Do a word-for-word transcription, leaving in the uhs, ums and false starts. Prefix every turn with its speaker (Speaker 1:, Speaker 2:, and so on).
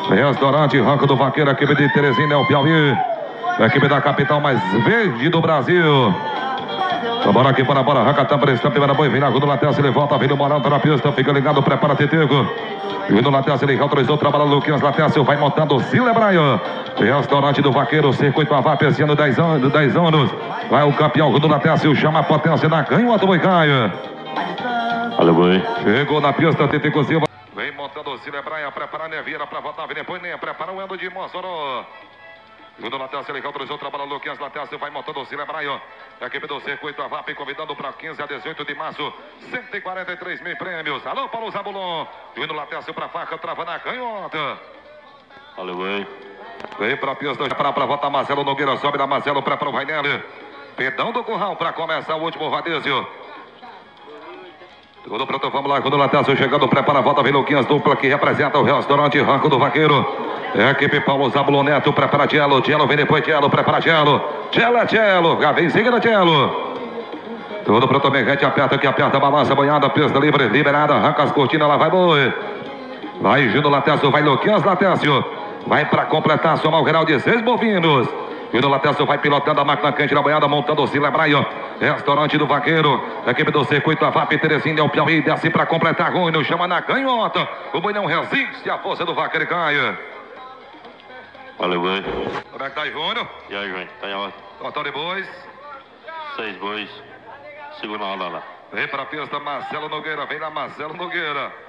Speaker 1: Restaurante Ranco do Vaqueiro, equipe de Teresina, é o Piauí. Equipe da capital mais verde do Brasil. Bora aqui para a bola, arranca a tampa, está primeira boi, vem na rua do lateral, se ele volta, vem no Morão, tá na pista, fica ligado, prepara Teteco. Vem no lateral, se ele autorizou, trabalha Luquinhas, lateral, vai montando Zile Braia. Restaurante do Vaqueiro, circuito A V A P, esse ano dez anos, dez anos. Vai o campeão do lateral, chama a potência da canhota, boi Caio.
Speaker 2: Olha, boi.
Speaker 1: Chegou na pista, Teteco Silva. Vem montando o Zile Braia, prepara a Nevira para voltar, vem depois nem prepara o Endo de Mossoró. Segundo lateral, se ele autorizou, trabalha Luquinhas, lateral, vai montando o Zile Braia. Equipe do circuito A V A P convidando para quinze a dezoito de março, cento e quarenta e três mil prêmios. Alô, Paulo Zabulon. Vindo lateral, para a faca, trava na canhota.
Speaker 2: Olha, boi.
Speaker 1: Vem para a pista, para para voltar Marcelo Nogueira, sobe da Marcelo, prepara o Rainelli. Pedão do Curral para começar o último rodízio. Segundo pronto, vamos lá, quando o lateral chegando, prepara a volta, vem Luquinhas, dupla que representa o restaurante Ranco do Vaqueiro. Equipe Paulo Zabulon Neto, prepara Gelo, Gelo vem depois Gelo, prepara Gelo. Gelo é Gelo, já vem em seguida Gelo. Tudo pronto, Merrete, aperta aqui, aperta, balança, banhada, pista livre, liberada, arranca as cortinas, lá vai boi. Vai Gino Latécio, vai Luquinhas Latécio. Vai para completar, somar o geral de seis bovinos. Gino Latécio vai pilotando a máquina quente na banhada, montando o Zile Braia. Restaurante do Vaqueiro, equipe do circuito A V A P, Teresina, é o Piauí, desce para completar, ruim, não chama na canhota. O boi não resiste à força do Vaqueiro e cai.
Speaker 2: Olha, boi.
Speaker 1: Como é que tá aí, Júnior?
Speaker 2: E aí, Júnior? Tá em ordem.
Speaker 1: Total de bois.
Speaker 2: Seis bois. Segunda rodada.
Speaker 1: Vem para a pista, Marcelo Nogueira. Vem lá, Marcelo Nogueira.